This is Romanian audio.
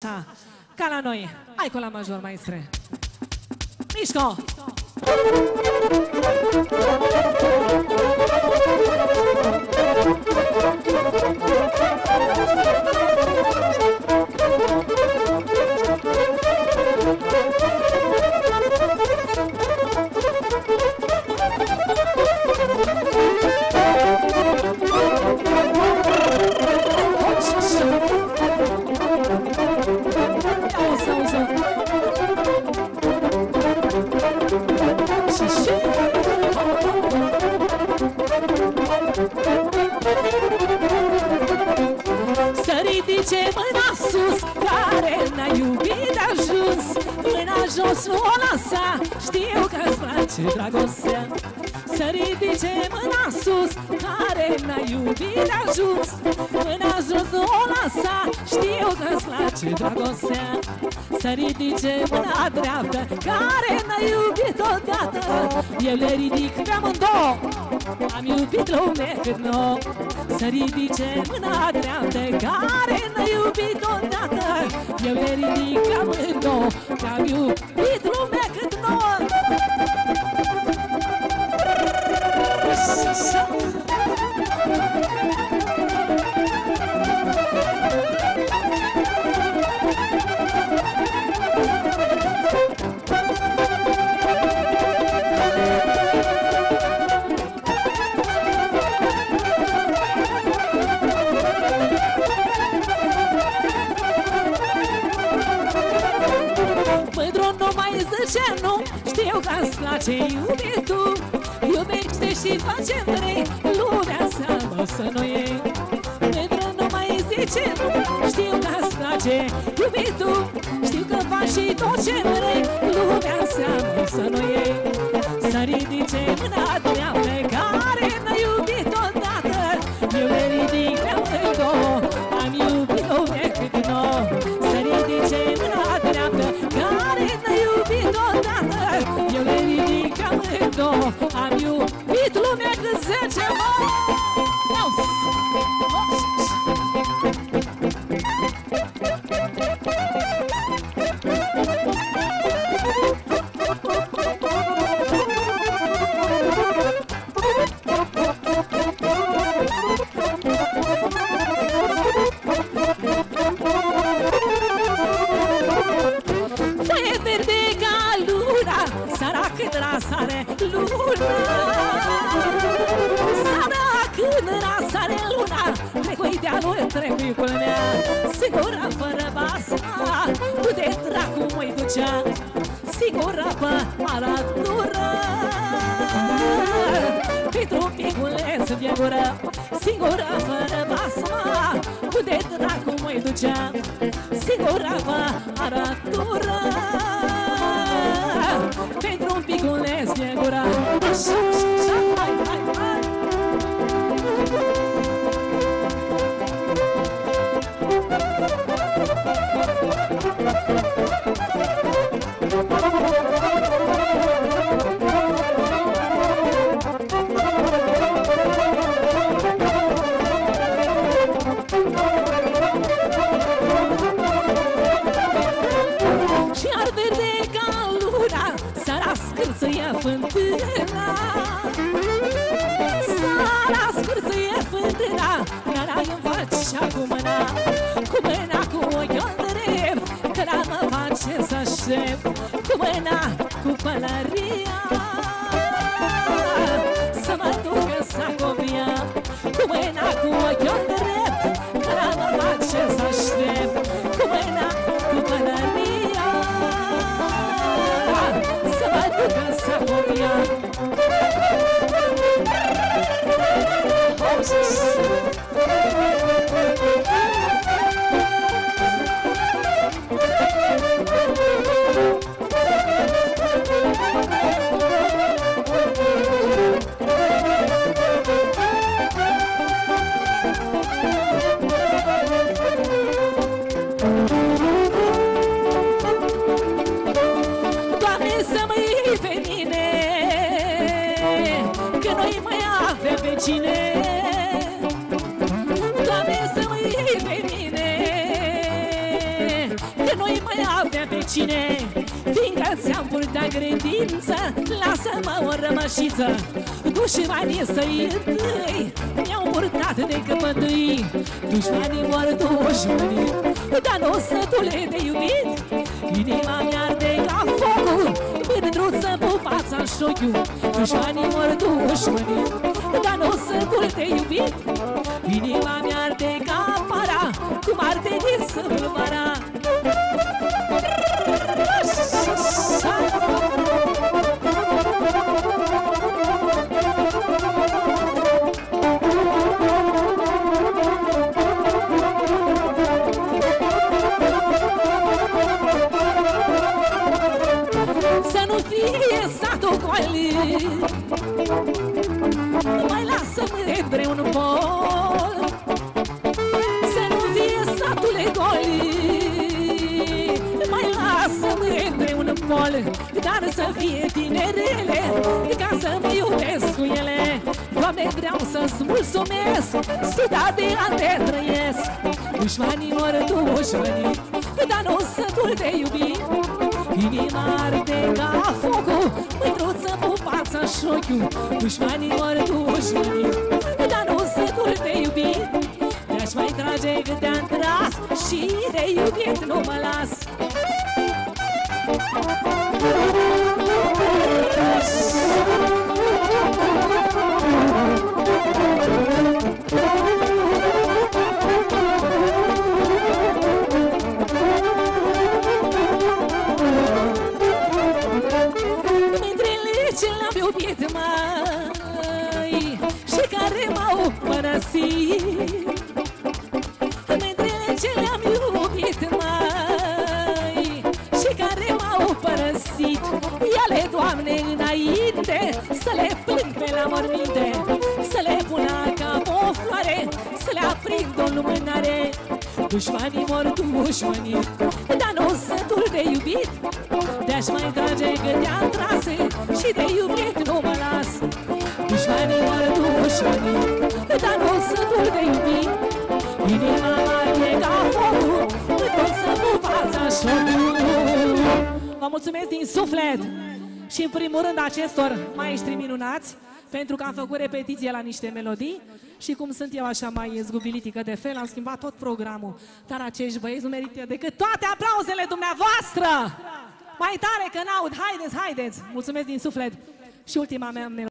Așa, ca la noi. Hai cu la major, maestre. Mișco! Să ridice mâna sus, care n-a iubit de ajuns. Mâna jos nu o lăsa, știu că-ți place dragostea. Să ridice mâna sus, care n-a iubit de ajuns. Mâna jos nu o lăsa, știu că-ți place dragostea. Să ridice mâna dreaptă, care n-a iubit odată. Eu le ridic pe amândouă, am iubit lume cât nouă. Să ridice mâna dreaptă, care n-a iubit odată. Eu le ridic pe amândouă, că am iubit lume cât nouă. Mândru nu mai zice nu, știu că-ți place iubitul. Iubește și face vrei, lumea înseamnă să nu iei. Mândru nu mai zice nu, știu că-ți place iubitul. Știu că faci și tot ce vrei, lumea înseamnă să nu iei. Să ridice mâna dreaptă, care n-a iubit odată. Eu le ridic pe amândouă, am iubit lumea cât nouă. Să ridice mâna dreaptă, care n-a iubit odată. Eu le ridic pe amândouă, am iubit lumea cât 10, mă! Foaie verde ca luna, sărac când răsare luna. Sărac când răsare luna, trecui de-a-lui, trecui culmea. Sigură fără basma, tu de dracu mă-i ducea. Sigură pe arătură, pentru piculeț de gură. Sigură fără basma, tu de dracu mă-i ducea. Sigură pe arătură, pentru un piculeț de gură. Așa, așa, hai, hai, hai. Și ar verde ca luna, s-ar scârțâie fântâna. S-ar scârțâie fântâna, care-i-mi facea cu mâna. Cu mâna, cu ochiul drept, că la mă face să aștept. Cu mâna, cu pălăria, să mă ducă Sacovia. Cu mâna, cu ochiul drept, că la mă face să aștept. Cu mâna, cu pălăria, să mă ducă Sacovia. oricine, fiindcă ți-am purtat credință. Lasă-mă o rămășiță, dușmanii să-i întâi mi-au purtat de căpătâi. Dușmanii mor dușmanii, dar nu sătule de iubit. Inima mi-arde ca focul, mândruță pupața șochiu. Dușmanii mor dușmanii, dar nu sătul de iubit. Inima mi-arde ca para, cum arde din săpămâna. Să nu fie satul goalii, mai lasă-mă vreun bol. Să nu fie satule goalii, mai lasă-mă vreun bol. Dar să fie tinerele, ca să mă iubesc cu ele. Doamne, vreau să-ți mulțumesc, 100 de ani te trăiesc. Dușmanii mor dușmanii, dar nu sătul de iubit. Inima arde ca focul, mândruță pupața șochiu. Dușmanii mor dușmanii, dar nu sătul de iubit. De-aș mai trage cât te-am tras și de iubit nu mă las. Iubit, mai și care m-au părăsit, mândrele ce le-am iubit, mai și care m-au părăsit. Ia-le, Doamne, înainte, să le plâng pe la morminte, să le pun la cap o floare, să le aprind o lumânare. Dușmanii mor dușmanii, dar nu sătul de iubit. De-aș mai trage cât te-am trase și de iubit nu mă las. Dușmanii mor dușmanii, dar nu sătul de iubit. Inima mai e ca focul, mândruță pupața șochiu. Vă mulțumesc din suflet și în primul rând acestor maestri minunați, pentru că am făcut repetiție la niște melodii și cum sunt eu așa mai zgubilitică de fel, am schimbat tot programul. Dar acești băieți nu merită decât toate aplauzele dumneavoastră! Mai tare că n-aud, haideți, haideți! Mulțumesc din suflet! Și ultima mea melodie.